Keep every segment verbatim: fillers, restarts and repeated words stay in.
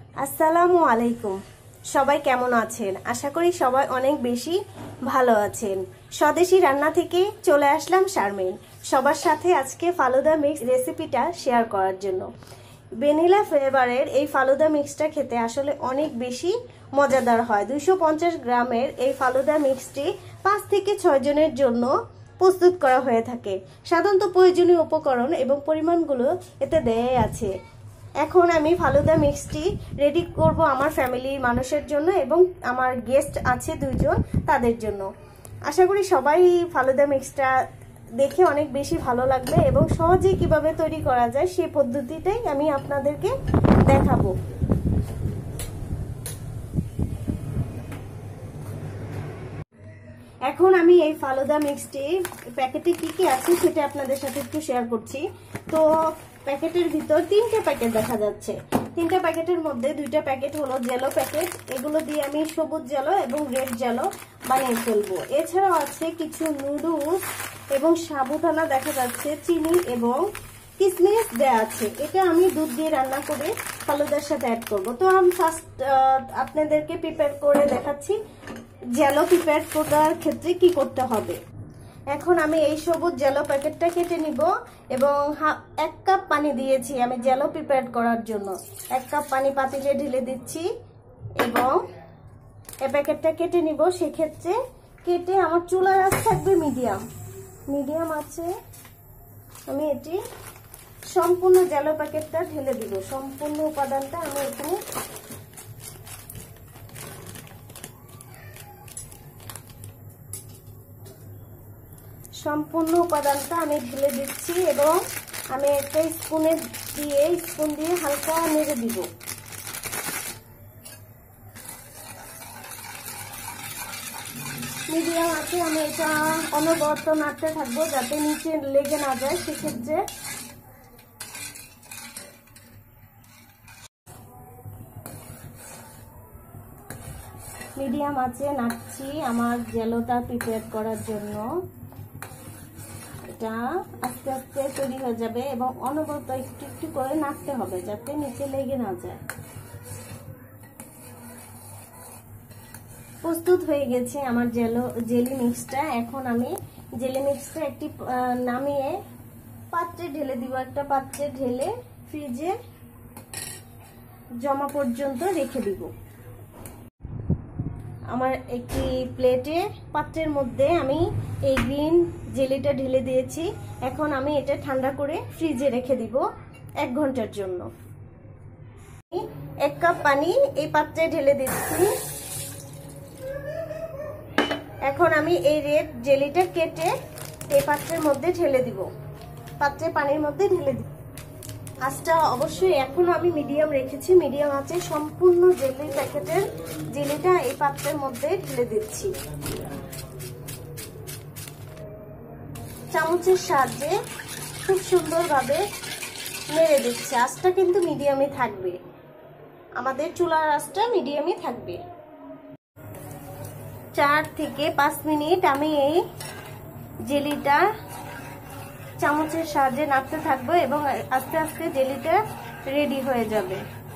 আসসালামু আলাইকুম। সবাই কেমন আছেন? আশা করি সবাই অনেক বেশি ভালো আছেন। স্বদেশি রান্না থেকে চলে আসলাম শারমিন, সবার সাথে আজকে ফালুদা মিক্স রেসিপিটা শেয়ার করার জন্য। ভ্যানিলা ফ্লেভারের এই ফালুদা মিক্সটা খেতে আসলে অনেক বেশি মজাদার হয়। দুইশো পঞ্চাশ গ্রামের এই ফালুদা মিক্সটি পাঁচ থেকে ছয় জনের জন্য প্রস্তুত করা হয়ে থাকে। সাধারণত প্রয়োজনীয় উপকরণ এবং পরিমাণগুলো এতে দেয়াই আছে। এখন আমি ফালুদা মিক্সটি রেডি করব আমার ফ্যামিলির মানুষের জন্য এবং আমার গেস্ট আছে দুইজন, তাদের জন্য। আশা করি সবাই ফালুদা মিক্সটা দেখে অনেক বেশি ভালো লাগবে এবং সহজেই কিভাবে তৈরি করা যায় সেই পদ্ধতিটাই আমি আপনাদেরকে দেখাবো। এখন আমি এই ফালুদা মিক্সটি প্যাকেটে কি কি আছে সেটা আপনাদের সাথে একটু শেয়ার করছি। তো প্যাকেটের ভিতর তিনটে প্যাকেট দেখা যাচ্ছে। তিনটে প্যাকেটের মধ্যে দুইটা প্যাকেট হলো জেলো প্যাকেট, এগুলো দিয়ে আমি সবুজ জেলো এবং রেড জেলো বানিয়ে ফেলবো। এছাড়াও আছে কিছু নুডলস এবং সাবুদানা দেখা যাচ্ছে, চিনি এবং কিশমিশ দেওয়া আছে। এটা আমি দুধ দিয়ে রান্না করে ফালুদার সাথে অ্যাড করবো। তো আমি ফার্স্ট আপনাদেরকে প্রিপেয়ার করে দেখাচ্ছি জেলো প্রিপেয়ার করার ক্ষেত্রে কি করতে হবে। এখন আমি এই সবুজ জেলো প্যাকেটটা কেটে নিব এবং এক কাপ পানি দিয়েছি আমি জেলো প্রিপেয়ার করার জন্য। এক কাপ পানি পাতিলে ঢেলে দিচ্ছি এবং এই প্যাকেটটা কেটে নিব। সেক্ষেত্রে কেটে আমার চুলার আঁচ থাকবে মিডিয়াম মিডিয়াম আছে। আমি এটি সম্পূর্ণ জেলো প্যাকেটটা ঢেলে দিব। সম্পূর্ণ উপাদানটা আমি এখানে সম্পূর্ণ উপাদানটা আমি ঢেলে দিচ্ছি এবং আমি একটা স্পুনে দিয়ে স্পুন দিয়ে হালকা নেড়ে দিব। মিডিয়াম আছে, আমি এটা অনবরত নাড়তে থাকবো যাতে নিচে লেগে না যায়। সেক্ষেত্রে মিডিয়াম আছে নাড়ছি আমার জেলোটা প্রিপেয়ার করার জন্য। এটা আস্তে আস্তে তৈরি হয়ে যাবে এবং অনবরত একটু একটু করে নাড়তে হবে যাতে নিচে লেগে না যায়। প্রস্তুত হয়ে গেছে আমার জেলো জেলি মিক্সটা। এখন আমি জেলি মিক্সটা একটি নামিয়ে পাত্রে ঢেলে দিব। একটা পাত্রে ঢেলে ফ্রিজে জমা পর্যন্ত রেখে দিব। আমার একটি প্লেটে পাত্রের মধ্যে আমি এই গ্রিন জেলিটা ঢেলে দিয়েছি। এখন আমি এটা ঠান্ডা করে ফ্রিজে রেখে দিব এক ঘন্টার জন্য। এক কাপ পানি এই পাত্রে ঢেলে দিচ্ছি। এখন আমি এই রেড জেলিটা কেটে এই পাত্রের মধ্যে ঢেলে দিব, পাত্রে পানির মধ্যে ঢেলে দিব। আঁচটা অবশ্যই এখনো আমি মিডিয়াম রেখেছি, মিডিয়াম আছে। সম্পূর্ণ জেলি প্যাকেটের জেলিটা এই পাত্রের মধ্যে ঢেলে দিচ্ছি। চামচের সাহায্যে খুব সুন্দরভাবে নেড়ে দিচ্ছি। আঁচটা কিন্তু মিডিয়ামে থাকবে, আমাদের চুলার আঁচটা মিডিয়ামে থাকবে। চার থেকে পাঁচ মিনিট আমি এই জেলিটা চামচের সাহায্যে নাড়তে থাকবো এবং আস্তে আস্তে জেলিটা রেডি হয়ে যাবে।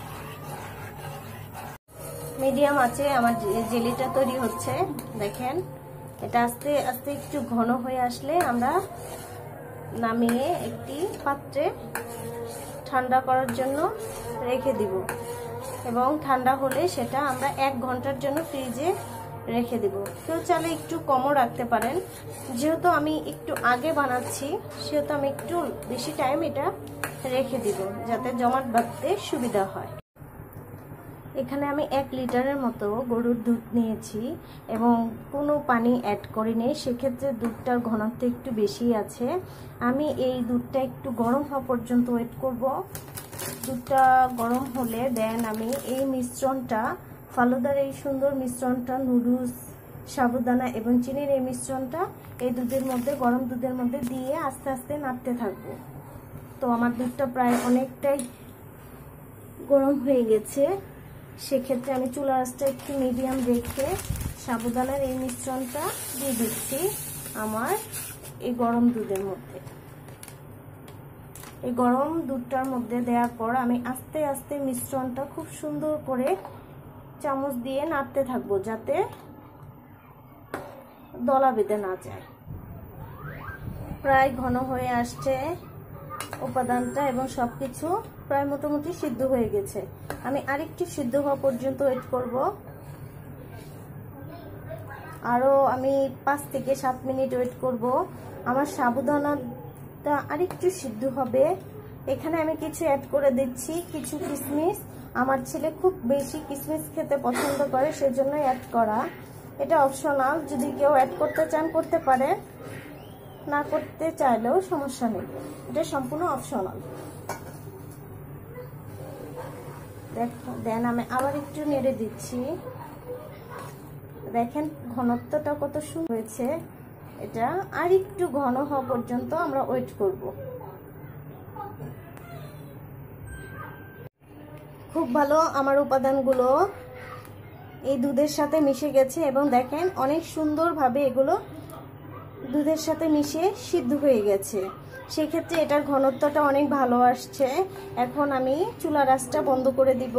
মিডিয়াম আছে আমার জেলিটা তৈরি হচ্ছে, দেখেন। এটা আস্তে আস্তে একটু ঘন হয়ে আসলে আমরা নামিয়ে একটি পাত্রে ঠান্ডা করার জন্য রেখে দিব এবং ঠান্ডা হলে সেটা আমরা এক ঘন্টার জন্য ফ্রিজে রেখে দিব। কেউ চাইলে একটু কমও রাখতে পারেন। যেহেতু আমি একটু আগে বানাচ্ছি সেহেতু আমি একটু বেশি টাইম এটা রেখে দিব যাতে জমাট বাঁধতে সুবিধা হয়। এখানে আমি এক লিটারের মতো গরুর দুধ নিয়েছি এবং কোনো পানি অ্যাড করিনি। সেক্ষেত্রে দুধটার ঘনত্ব একটু বেশি আছে। আমি এই দুধটা একটু গরম হওয়া পর্যন্ত ওয়েট করব। দুধটা গরম হলে দেন আমি এই মিশ্রণটা, ফালুদার এই সুন্দর মিশ্রণটা, নুডলস, সাবুদানা এবং চিনির এই মিশ্রণটা এই দুধের মধ্যে, গরম দুধের মধ্যে দিয়ে আস্তে আস্তে নাড়তে থাকবো। তো আমার দুধটা প্রায় অনেকটাই গরম হয়ে গেছে। সেক্ষেত্রে আমি চুলার আঁচটা একটু মিডিয়াম রেখে সাবুদানার এই মিশ্রণটা দিয়ে দিচ্ছি আমার এই গরম দুধের মধ্যে। এই গরম দুধটার মধ্যে দেওয়ার পর আমি আস্তে আস্তে মিশ্রণটা খুব সুন্দর করে চামচ দিয়ে নাড়তে থাকবো, যাতে দলা বেঁধে না যায়। প্রায় ঘন হয়ে আসছে উপাদানটা এবং সবকিছু প্রায় মোটামুটি সিদ্ধ হয়ে গেছে। আমি আরেকটু সিদ্ধ হওয়া পর্যন্ত ওয়েট করব। আরো আমি পাঁচ থেকে সাত মিনিট ওয়েট করব। আমার সাবুদানাটা আরেকটু সিদ্ধ হবে। এখানে আমি কিছু অ্যাড করে দিচ্ছি, কিছু কিশমিশ। আমার ছেলে খুব বেশি কিশমিশ খেতে পছন্দ করে, সেজন্য অ্যাড করা। এটা অপশনাল, যদি কেউ অ্যাড করতে চান করতে পারে, না করতে চাইলেও সমস্যা নেই, এটা সম্পূর্ণ অপশনাল। দেন আমি আবার একটু নেড়ে দিচ্ছি। দেখেন ঘনত্বটা কত সুন্দর হয়েছে। এটা আর একটু ঘন হওয়া পর্যন্ত আমরা ওয়েট করব। খুব ভালো আমার উপাদানগুলো এই দুধের সাথে মিশে গেছে এবং দেখেন অনেক সুন্দরভাবে এগুলো দুধের সাথে মিশে সিদ্ধ হয়ে গেছে। সেক্ষেত্রে এটার ঘনত্বটা অনেক ভালো আসছে। এখন আমি চুলার আঁচটা বন্ধ করে দিব।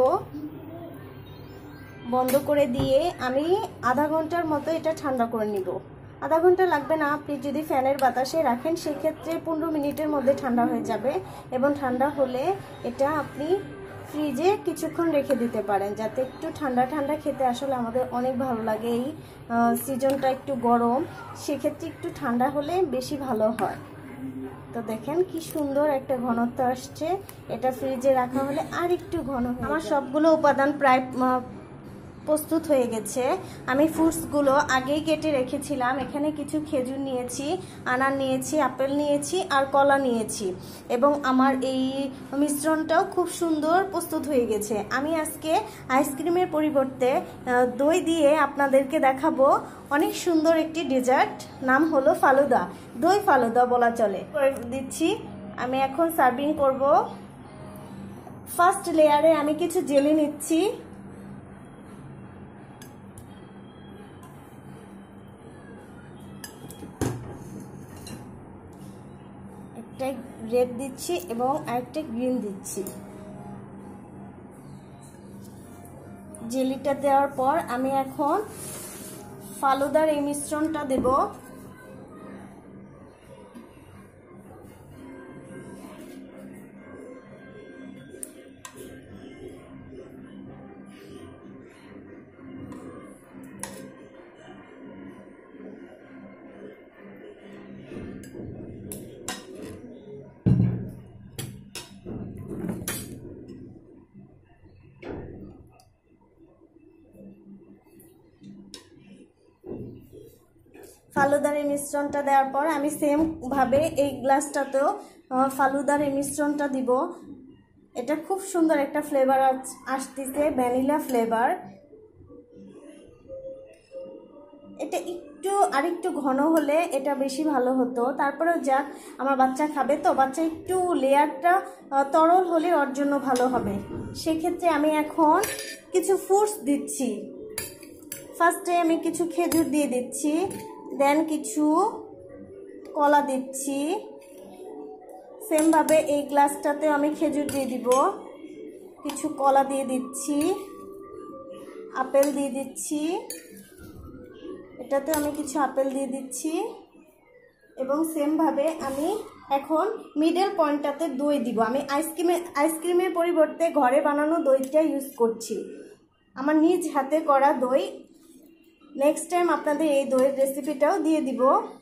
বন্ধ করে দিয়ে আমি আধা ঘন্টার মতো এটা ঠান্ডা করে নিব। আধা ঘন্টা লাগবে না, আপনি যদি ফ্যানের বাতাসে রাখেন সেক্ষেত্রে পনেরো মিনিটের মধ্যে ঠান্ডা হয়ে যাবে। এবং ঠান্ডা হলে এটা আপনি ফ্রিজে কিছুক্ষণ রেখে দিতে পারেন, যাতে একটু ঠান্ডা ঠান্ডা খেতে আসলে আমাদের অনেক ভালো লাগে। এই সিজনটা একটু গরম, সেক্ষেত্রে একটু ঠান্ডা হলে বেশি ভালো হয়। তো দেখেন কি সুন্দর একটা ঘনত্ব আসছে। এটা ফ্রিজে রাখা হলে আর একটু ঘন। আমার সবগুলো উপাদান প্রায় প্রস্তুত হয়ে গেছে। আমি ফ্রুটসগুলো আগেই কেটে রেখেছিলাম। এখানে কিছু খেজুর নিয়েছি, আনার নিয়েছি, আপেল নিয়েছি আর কলা নিয়েছি এবং আমার এই মিশ্রণটাও খুব সুন্দর প্রস্তুত হয়ে গেছে। আমি আজকে আইসক্রিমের পরিবর্তে দই দিয়ে আপনাদেরকে দেখাবো অনেক সুন্দর একটি ডেজার্ট, নাম হলো ফালুদা। দই ফালুদা বলা চলে। করে দিচ্ছি। আমি এখন সার্ভিং করব। ফার্স্ট লেয়ারে আমি কিছু জেলি নিচ্ছি। একটা রেড দিচ্ছি এবং আরেকটা গ্রিন দিচ্ছি। জেলিটা দেওয়ার পর আমি এখন ফালুদার এই মিশ্রণটা দেব। ফালুদার এই মিশ্রণটা দেওয়ার পর আমি সেম ভাবে এই গ্লাসটাতেও ফালুদার এই মিশ্রণটা দিব। এটা খুব সুন্দর একটা ফ্লেভার আসতেছে, ভ্যানিলা ফ্লেভার। এটা একটু আরেকটু ঘন হলে এটা বেশি ভালো হতো। তারপরেও যাক, আমার বাচ্চা খাবে তো, বাচ্চা একটু লেয়ারটা তরল হলে ওর জন্য ভালো হবে। সেক্ষেত্রে আমি এখন কিছু ফ্রুটস দিচ্ছি। ফার্স্টে আমি কিছু খেজুর দিয়ে দিচ্ছি, দেন কিছু কলা দিচ্ছি। সেমভাবে এই গ্লাসটাতে আমি খেজুর দিয়ে দিব, কিছু কলা দিয়ে দিচ্ছি, আপেল দিয়ে দিচ্ছি, এটাতে আমি কিছু আপেল দিয়ে দিচ্ছি এবং সেমভাবে আমি এখন মিডল পয়েন্টটাতে দই দিব। আমি আইসক্রিমের আইসক্রিমের পরিবর্তে ঘরে বানানো দইটা ইউজ করছি, আমার নিজ হাতে করা দই। নেক্সট টাইম আপনাদের এই দইয়ের রেসিপিটাও দিয়ে দিব।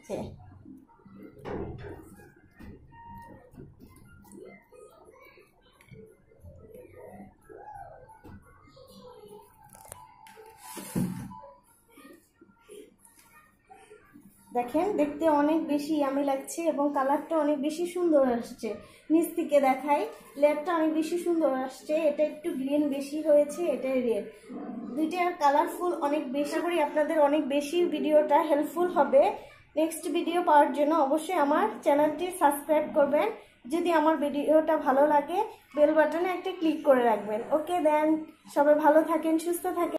দেখেন দেখতে অনেক বেশি ইয়ামি লাগছে এবং কালারটা অনেক বেশি সুন্দর আসছে। নিচ থেকে দেখাই, লেয়ারটা অনেক বেশি সুন্দর আসছে। এটা একটু গ্রিন বেশি হয়েছে, এটা রেড, দুইটার কালারফুল অনেক বেশি। করি আপনাদের অনেক বেশি ভিডিওটা হেল্পফুল হবে। নেক্সট ভিডিও পাওয়ার জন্য অবশ্যই আমার চ্যানেলটি সাবস্ক্রাইব করবেন। যদি আমার ভিডিওটা ভালো লাগে বেল বাটনে একটা ক্লিক করে রাখবেন। ওকে দেন, সবাই ভালো থাকেন, সুস্থ থাকেন।